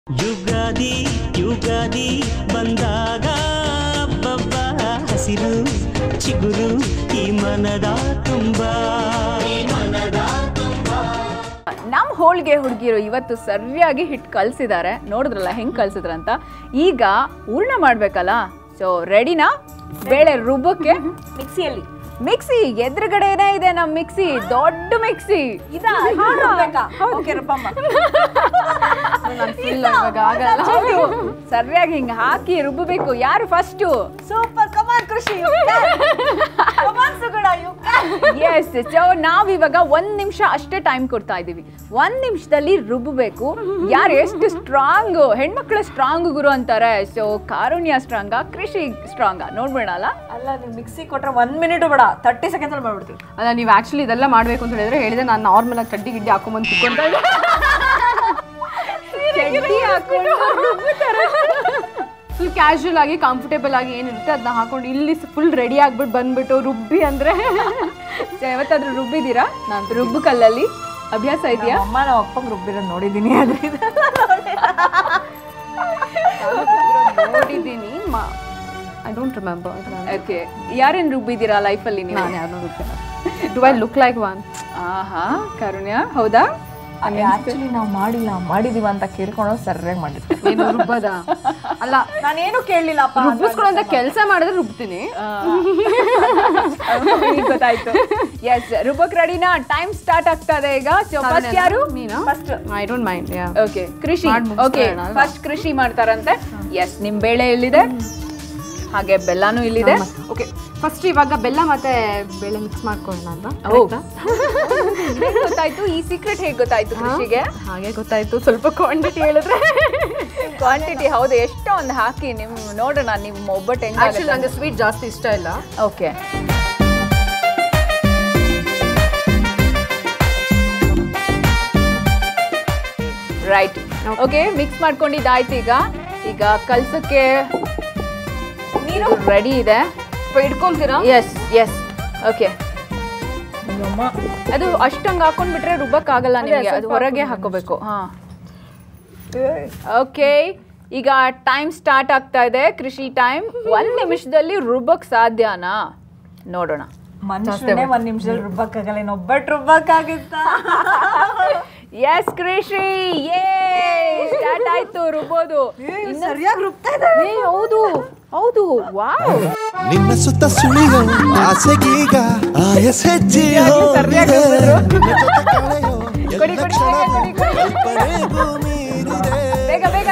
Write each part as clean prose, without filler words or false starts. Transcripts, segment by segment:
ಯುಗಾದಿ ಯುಗಾದಿ ಬಂದಾಗ ಹಬ್ಬ ಹಸಿರು ಚಿಗುರು ಈ ಮನದ ತುಂಬಾ ನಮ್ಮ ಹೋಳಿಗೆ ಹುಡುಗಿರು ಇವತ್ತು ಸರಿಯಾಗಿ ಹಿಟ್ಟು ಕಲಿಸಿದ್ದಾರೆ. ನೋಡಿದ್ರಲ್ಲ ಹೆಂಗೆ ಕಲಿಸಿದ್ರಂತ. ಈಗ ಹೂರ್ಣ ಮಾಡಬೇಕಲ್ಲ. ಸೊ ರೆಡಿನಾ? ಬೇಳೆ ರುಬ್ಬಕ್ಕೆ ಮಿಕ್ಸಿ ಎದುರುಗಡೆನೇ ಇದೆ ನಮ್ಮ ಮಿಕ್ಸಿ. ದೊಡ್ಡ ಮಿಕ್ಸಿ ಸರಿಯಾಗಿ ಹಿಂಗೆ ಹಾಕಿ ರುಬ್ಬಬೇಕು. ಯಾರು ಫಸ್ಟು? ಸೂಪರ್ ಕಮಾನ್ ಕೃಷಿ. ಎಸ್. ಸೊ ನಾವಿವಾಗ 1 ನಿಮಿಷ ಅಷ್ಟೇ ಟೈಮ್ ಕೊಡ್ತಾ ಇದೀವಿ. 1 ನಿಮಿಷದಲ್ಲಿ ರುಬ್ಬಬೇಕು. ಯಾರು ಎಷ್ಟು ಸ್ಟ್ರಾಂಗ್? ಹೆಣ್ಮಕ್ಳು ಸ್ಟ್ರಾಂಗ್ ಗುರು ಅಂತಾರೆ. ಸೊ ಕಾರುಣ್ಯ ಸ್ಟ್ರಾಂಗ, ಕೃಷಿ ಸ್ಟ್ರಾಂಗ? ನೋಡ್ಬೇಡ ಅಲ್ಲ. ನೀವು ಮಿಕ್ಸಿ ಕೊಟ್ರೆ 1 ಮಿನಿಟ್ ಬೇಡ, 30 ಸೆಕೆಂಡ್ ಅಲ್ಲಿ ಮಾಡ್ಬಿಡ್ತೀವಿ. ಅಲ್ಲ, ನೀವು ಆಕ್ಚುಲಿ ಇದೆಲ್ಲ ಮಾಡ್ಬೇಕು ಅಂತ ಹೇಳಿದ್ರೆ ನಾನು ನಾರ್ಮಲ್ ಆಗಿ ಕಡ್ಡಿ ಗಿಡ್ಡಿ ಹಾಕೊಂಬಂದು ಕುತ್ಕೊಂತ ಫುಲ್ ಕ್ಯಾಶುಯಲ್ ಆಗಿ ಕಂಫರ್ಟೇಬಲ್ ಆಗಿ ಏನಿರುತ್ತೆ ಅದನ್ನ ಹಾಕೊಂಡು ಇಲ್ಲಿ ಫುಲ್ ರೆಡಿ ಆಗ್ಬಿಟ್ಟು ಬಂದ್ಬಿಟ್ಟು ರುಬ್ಬಿ ಅಂದ್ರೆ ಯಾವತ್ತಾದ್ರೂ ರುಬ್ಬಿದ್ದೀರಾ? ನಾನು ರುಬ್ಬು ಕಲ್ಲಲ್ಲಿ ಅಭ್ಯಾಸ ಇದೆಯಾ? ಅಮ್ಮ ನಮ್ಮ ಅಪ್ಪಂಗೆ ರುಬ್ಬಿರೋದು ನೋಡಿದ್ದೀನಿ. ನೋಡಿದ್ದೀನಿ. I don't remember. ಓಕೆ, ಯಾರೇನು ರುಬ್ಬಿದ್ದೀರಾ ಲೈಫಲ್ಲಿ ನೀವು? ನಾನು ಯಾರನ್ನೂ ರುಬ್ಬಿಲ್ಲ. Do I look like one? ಆಹಾ, ಕಾರುಣ್ಯ ಹೌದಾ? ಆಕ್ಚುಲಿ ನಾವು ಮಾಡಿದೀವ ಅಂತ ಕೇಳ್ಕೊಂಡು ಸರಿಯಾಗಿ ಮಾಡಿದ್ವಿ. ಏನು ರುಬ್ಬದ? ಅಲ್ಲ, ನಾನೇನು ಕೇಳಲಿಲ್ಲಪ್ಪ. ರುಬ್ಬಿಸ್ಕೊಳ್ಳೋ ಕೆಲಸ ಮಾಡಿದ್ರೆ ರುಬ್ತೀನಿ. ಗೊತ್ತಾಯ್ತು. ಎಸ್, ರುಬ್ಬಕ್ ರೆಡಿನಾ? ಟೈಮ್ ಸ್ಟಾರ್ಟ್ ಆಗ್ತಾ ಇದೆ ಈಗ. ಸೊ ಫಸ್ಟ್ ಯಾರು? ನೀನಾ? First. I don't mind. Okay, Krishi. Okay, first Krishi ಮಾಡ್ತಾರಂತೆ. ಎಸ್, ನಿಮ್ ಬೇಳೆ ಎಲ್ಲಿದೆ? ಹಾಗೆ ಬೆಲ್ಲನೂ ಇಲ್ಲಿದೆ. ಓಕೆ, ಫಸ್ಟ್ ಇವಾಗ ಬೆಲ್ಲ ಮತ್ತೆ ಬೇಳೆ ಮಿಕ್ಸ್ ಮಾಡ್ಕೊಳ್ಳೋಣ ಅಂತ. ಗೊತ್ತಾಯ್ತು. ಈ ಸೀಕ್ರೆಟ್ ಹೇಗೆ ಗೊತ್ತಾಯ್ತು ಕೃಷಿಗೆ? ಹಾಗೆ ಗೊತ್ತಾಯ್ತು. ಸ್ವಲ್ಪ ಕ್ವಾಂಟಿಟಿ ಹೇಳಿದ್ರೆ. ಕ್ವಾಂಟಿಟಿ ಹೌದು, ಎಷ್ಟೋ ಒಂದು ಹಾಕಿ ನಿಮ್ ನೋಡೋಣ ನಿಮ್ಮ ಒಬ್ಬಟ್ಟು ಹೆಂಗೆ. ಆಕ್ಚುಲಿ ನಂಗೆ ಸ್ವೀಟ್ ಜಾಸ್ತಿ ಇಷ್ಟ ಇಲ್ಲ. Okay, right. ಓಕೆ, ಮಿಕ್ಸ್ ಮಾಡ್ಕೊಂಡಿದ್ದಾಯ್ತು. ಈಗ ಕಲ್ಸಕ್ಕೆ ನೀರು ರೆಡಿ ಇದೆ. ಇಟ್ಕೊಂತೀರಾ? S yes. ಓಕೆ, ಅದು ಅಷ್ಟಂಗೆ ಹಾಕೊಂಡ್ಬಿಟ್ರೆ ರುಬ್ಬಕ್ಕಾಗಲ್ಲ ನಿಮಗೆ. ಅದು ಹೊರಗೆ ಹಾಕೋಬೇಕು. ಹಾಂ, ಓಕೆ. ಈಗ ಟೈಮ್ ಸ್ಟಾರ್ಟ್ ಆಗ್ತಾ ಇದೆ. ಕೃಷಿ ಟೈಮ್. 1 ನಿಮಿಷದಲ್ಲಿ ರುಬ್ಬಕ್ ಸಾಧ್ಯನಾ? ನೋಡೋಣ. ಮನುಷ್ಯನೇ 1 ನಿಮಿಷದಲ್ಲಿ ರುಬ್ಬಕ್ಕಾಗಲ್ಲ, ಇನ್ನೊಬ್ಬಟ್ಟು ರುಬ್ಬಕ್ಕಾಗುತ್ತಾ? ಎಸ್ ಕೃಷಿ, ಏ ಸ್ಟಾರ್ಟ್ ಆಯ್ತು ರುಬ್ಬೋದು. ಸರಿಯಾಗಿ ರುಬ್ತಾ ಇದ್ದಾರೆ. ಹೌದು ಹೌದು, ವಾವ್. ನಿನ್ನ ಸುತ್ತ ಸುಳಿಯೋ ಆಸೆಗೀಗ ಆಯಸ್ ಹೆಚ್ಚಿ ಸರಿಯಾಗಿ ಕೊಡಿ ಕೊಡಿ ಬೇಗ ಬೇಗ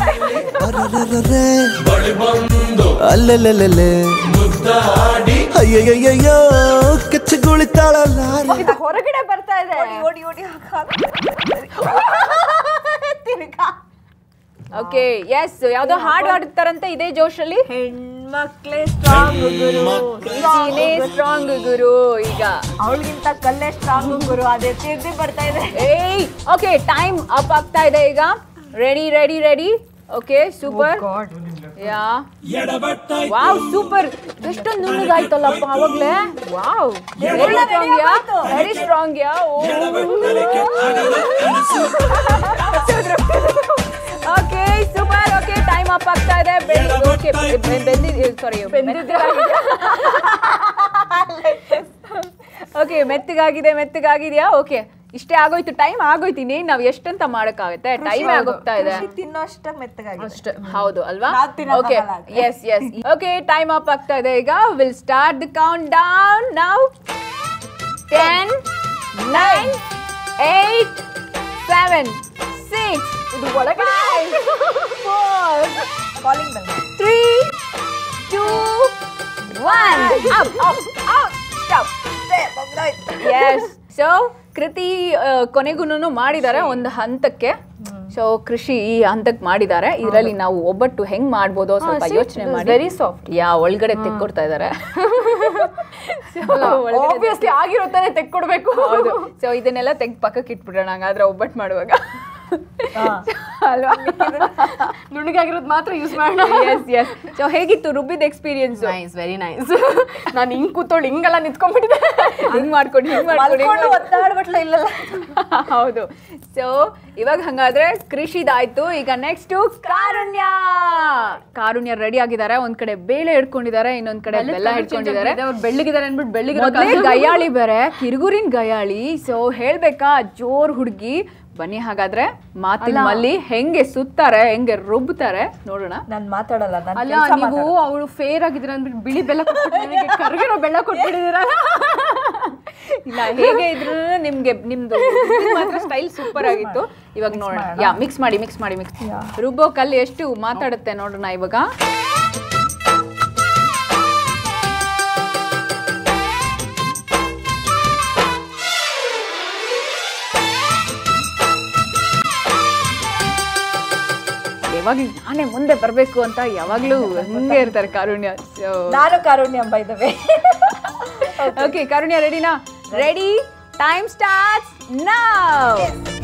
ಅಲ್ಲೆಲ್ಲೆಲ್ಲೆ ಅಯ್ಯಯ್ಯಯ್ಯೋ ಕಚ್ಚಗುಳಿತಾಳಲ್ಲ. ಹೊರಗಡೆ ಬರ್ತಾ ಇದೆ. ಓಡಿ ಓಡಿ ಓಕೆ, ಎಸ್. ಯಾವ್ದೋ ಹಾಡು ಹಾಡ್ತಾರಂತೆ ಇದೇ ಜೋಶಲ್ಲಿ. ಹೆಣ್ಮಕ್ಳೇ ಸ್ಟ್ರಾಂಗ್ ಗುರು, ಸ್ಟ್ರಾಂಗ್ ಗುರು. ಈಗ ಅವಳಿಗಿಂತ ಕಲ್ಲೇ ಸ್ಟ್ರಾಂಗ್ ಗುರು. ಅದೇ ತಿರ್ದಿ ಬರ್ತಾ ಇದೆ. ಏಯ್, ಓಕೆ, ಟೈಮ್ ಅಪ್ ಆಗ್ತಾ ಇದೆ ಈಗ. Ready ready ready. Okay, super. Yeah, wow, super. ಎಷ್ಟೊಂದು ನುಣ್ಣಗಾಯ್ತಲ್ಲಪ್ಪ ಅವಾಗ್ಲೇ. Wow, very strong yeah, very strong yeah. Okay, super. Okay, time up ಆಗ್ತಾ ಇದೆ. Okay, okay, ಮೆತ್ತಗಾಗಿದೆಯಾ? ಓಕೆ, ಇಷ್ಟೇ ಆಗೋಯ್ತು. ಟೈಮ್ ಆಗೋಯ್ತು. ಇನ್ನೇನು ನಾವು ಎಷ್ಟಂತ ಮಾಡೋಕ್ಕಾಗುತ್ತೆ? ಟೈಮ್ ಆಗೋಗ್ತಾ ಇದೆ. ತಿನ್ನೋಷ್ಟ ಮೆತ್ತಗಾಗಿದೆ. ಹೌದು ಅಲ್ವಾ? Okay, yes yes. Okay, time up ಆಗ್ತಾ ಇದೆ ಈಗ. Will start the count down now. 10 9 8 7 6 ಇದು ಒಳಗಡೆ 4 calling bell. 3 2 1 up up out stop. Yes. So Kriti ಕೊನೆಗೂ ಮಾಡಿದ್ದಾರೆ ಒಂದು ಹಂತಕ್ಕೆ. ಸೊ ಕೃಷಿ ಈ ಹಂತಕ್ಕೆ ಮಾಡಿದ್ದಾರೆ. ಇದರಲ್ಲಿ ನಾವು ಒಬ್ಬಟ್ಟು ಹೆಂಗ್ ಮಾಡ್ಬೋದು ಸ್ವಲ್ಪ ಯೋಚನೆ ಮಾಡಿ. Very soft. ಯಾ, ಒಳಗಡೆ ತೆಕ್ಕೊಡ್ತಾ ಇದ್ದಾರೆ. ಆಬ್ವಿಯಸ್ಲಿ ಆಗಿರುತ್ತಾನೆ ತೆಕ್ಕೊಡ್ಬೇಕು. ಹೌದು. ಸೊ ಇದನ್ನೆಲ್ಲ ತೆಗ್ ಪಕ್ಕಕ್ಕೆ ಇಟ್ಬಿಡೋಣ ಹಂಗಾದ್ರೆ ಒಬ್ಬಟ್ಟು ಮಾಡುವಾಗ. ಅಲ್ವಾ? ನುಣ್ಣಗಾಗಿರೋದು ಮಾತ್ರ ಯೂಸ್ ಮಾಡೋಣ. S S. ಸೊ ಹೇಗಿತ್ತು ರುಬ್ಬಿದ ಎಕ್ಸ್ಪೀರಿಯನ್ಸ್? Nice, very nice. ನಾನು ಹಿಂಗ್ ಕೂತೋಳು ಹಿಂಗೆಲ್ಲ ನಿಂತ್ಕೊಂಡ್ಬಿಟ್ಟಿದ್ದೆ. ಹಿಂಗ್ ಮಾಡ್ಕೊಂಡು ಒತ್ತಾಡ್ಬಿಟ್ಲ ಇಲ್ಲಲ್ಲ. ಹೌದು. ಸೊ ಇವಾಗ ಹಂಗಾದ್ರೆ ಕೃಷಿದಾಯ್ತು. ಈಗ ನೆಕ್ಸ್ಟ್ ಕಾರುಣ್ಯ ರೆಡಿ ಆಗಿದ್ದಾರೆ. ಒಂದ್ ಕಡೆ ಬೇಳೆ ಹಿಡ್ಕೊಂಡಿದ್ದಾರೆ, ಇನ್ನೊಂದ್ ಕಡೆ ಬೆಲ್ಲ ಹಿಡ್ಕೊಂಡಿದ್ದಾರೆ. ಅವ್ರು ಬೆಳ್ಳಗಿದ್ದಾರೆ ಅನ್ಬಿಟ್ಟು ಬೆಳ್ಳಗಿರೋ ಗಯಾಳಿ ಬೇರೆ, ಕಿರುಗುರಿನ ಗಯಾಳಿ. ಸೊ ಹೇಳ್ಬೇಕಾ, ಜೋರ್ ಹುಡುಗಿ. ಬನ್ನಿ ಹಾಗಾದ್ರೆ ಮಾತಿನ ಮಲ್ಲಿ ಹೆಂಗೆ ಸುತ್ತಾರೆ, ಹೆಂಗೆ ರುಬ್ತಾರೆ ನೋಡೋಣ. ನಾನು ಮಾತಾಡಲ್ಲ. ಅಲ್ಲ, ನೀವು ಅವಳು ಫೇರ್ ಆಗಿದ್ರ ಅಂದ್ಬಿಟ್ಟು ಬಿಳಿ ಬೆಲ್ಲ ಕೊಟ್ಬಿಟ್ಟು ಕರ್ಗಿರೋ ಬೆಲ್ಲ ಕೊಟ್ಬಿಟ್ಟಿದ್ದೀರ. ಇಲ್ಲ, ಹೇಗೆ ಇದ್ರು ನಿಮ್ದು ಮಾತ್ರ ಸ್ಟೈಲ್ ಸೂಪರ್ ಆಗಿತ್ತು. ಇವಾಗ ನೋಡೋಣ. ಮಿಕ್ಸ್ ಮಾಡಿ ರುಬ್ಬೋ ಕಲ್ಲು ಎಷ್ಟು ಮಾತಾಡುತ್ತೆ ನೋಡೋಣ ಇವಾಗ. ಯಾವಾಗ್ಲೂ ನಾನೇ ಮುಂದೆ ಬರ್ಬೇಕು ಅಂತ ಯಾವಾಗ್ಲೂ ಹಂಗೆ ಇರ್ತಾರೆ ಕಾರುಣ್ಯ. ನಾನು Karunya by the way. Okay, Karunya ರೆಡಿನಾ? Ready, time starts now.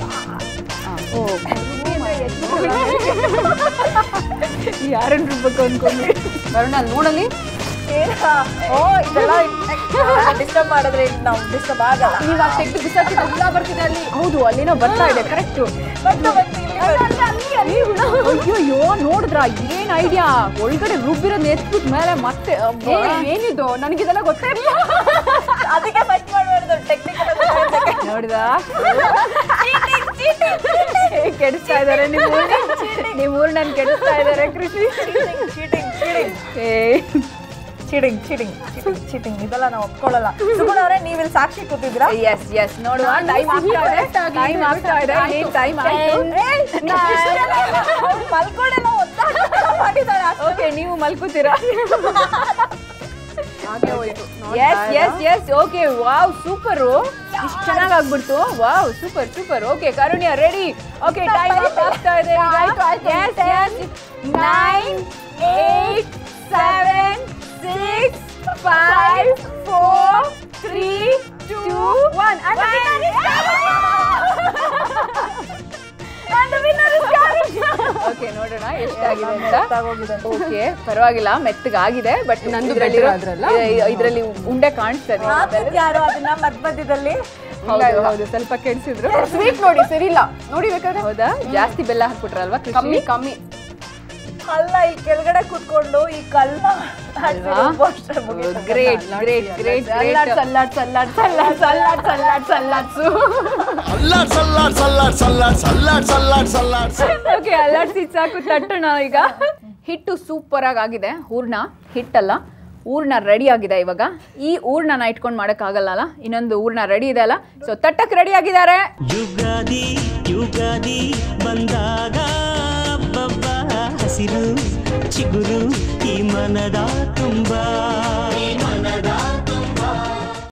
ಯಾರನ್ನ ರುಬ್ಬೇಕು ಅನ್ಕೊಂಡ್ರಿ? ಬರೋಣ ನೋಡಲಿ. ಇದೆಲ್ಲ ಡಿಸ್ಟರ್ಬ್ ಮಾಡಿದ್ರೆ ನಾವು ಡಿಸ್ಟರ್ಬ್ ಆಗಲ್ಲ. ಇವಾಗ ತೆಗೆದು ಬಿಸಾಕಿ ಎಲ್ಲ ಬರ್ತಿದೆ ಅಲ್ಲಿ. ಹೌದು, ಅಲ್ಲೇನೋ ಬರ್ತಾ ಇದೆ. ಕರೆಕ್ಟ್. ಅಯ್ಯೋ, ನೋಡಿದ್ರ ಏನ್ ಐಡಿಯಾ? ಒಳಗಡೆ ರುಬ್ಬಿರೋದ್ ಎತ್ಬಿಟ್ ಮೇಲೆ ಮತ್ತೆ ಏನಿದು? ನನಗಿದೆಲ್ಲ ಗೊತ್ತೇ ಇರಲಿಲ್ಲ. ಅದಕ್ಕೆ ಫಸ್ಟ್ ಮಾಡಬಾರ್ದು, ಟೆಕ್ನಿಕಲ್ ನೋಡಿದ ಕೆಡಿಸ್ತಾ ಇದಾರೆ ನಿಮ್ಮ ಊರ್ನ ಕೆಡಿಸ್ತಾ ಇದಾರೆ ಕೃಷಿ. ಚೀಟಿಂಗ್ ಇದೆಲ್ಲ ನಾವು ಒಪ್ಕೊಳ್ಳಲ್ಲ. ಸುಮ್ಮನೆ ಅವರೇ ನೀವು ಇಲ್ಲಿ ಸಾಕ್ಷಿ ಕೂತಿದ್ರಾ? ಎಸ್ ನೋಡುವ. ಟೈಮ್ ಆಗ್ತಾ ಇದೆ. ಮಲ್ಕೊಂಡೆಲ್ಲ ಮಾಡಿದ್ದಾರೆ. ಓಕೆ, ನೀವು ಮಲ್ಕೋತೀರಾ? ಎಸ್. Okay, wow, super. ಇಷ್ಟು ಚೆನ್ನಾಗಿ ಆಗ್ಬಿಡ್ತು. Wow, super. Okay, Karunya ready. Okay, time ಆಗ್ತಾ ಇದೆ. 9, 8, 7, 6, 5, 4, 3, 2, 1. And the winner is Karunya. Okay, ನೋಡೋಣ ಎಷ್ಟಾಗಿದೆ ಅಂತ. ಓಕೆ, ಪರವಾಗಿಲ್ಲ, ಮೆತ್ತಗಾಗಿದೆ. ಬಟ್ ನಂದು ಇದರಲ್ಲಿ ಉಂಡೆ ಕಾಣಿಸ್ತದೆ. ಯಾರು ಅದನ್ನ ಮಧ್ಯದಲ್ಲಿ ಹೌದು, ಸ್ವಲ್ಪ ಕೆಡಿಸಿದ್ರು. ಸ್ವೀಟ್ ನೋಡಿ ಸರಿ ಇಲ್ಲ ನೋಡಿ ಬೇಕಾದ್ರೆ. ಹೌದಾ? ಜಾಸ್ತಿ ಬೆಲ್ಲ ಹಾಕ್ಬಿಟ್ರಲ್ವಾ? ಕಮ್ಮಿ. ಅಲ್ಲ, ಈ ಕೆಳಗಡೆ ಕುತ್ಕೊಂಡು ಈ ಕಲ್ಲ ಗ್ರೇಟ್. ಓಕೆ, ಅಲ್ಲಾಡ್ಸಿ ಸಾಕು, ತಟ್ಟೋಣ ಈಗ. ಹಿಟ್ಟು ಸೂಪರ್ ಆಗಿದೆ. ಹೂರ್ಣ ಹಿಟ್ಟಲ್ಲ, ಊರ್ಣ ರೆಡಿ ಆಗಿದೆ. ಇವಾಗ ಈ ಊರ್ಣನ ಇಟ್ಕೊಂಡು ಮಾಡೋಕ್ಕಾಗಲ್ಲ. ಇನ್ನೊಂದು ಊರ್ಣ ರೆಡಿ ಇದೆ ಅಲ್ಲ. ಸೊ ತಟ್ಟಕ್ಕೆ ರೆಡಿ ಆಗಿದ್ದಾರೆ. ಯುಗಾದಿ ಬಂದಾಗ ಹಸಿರು ಚಿಗುರು ಈ ಮನದ ತುಂಬ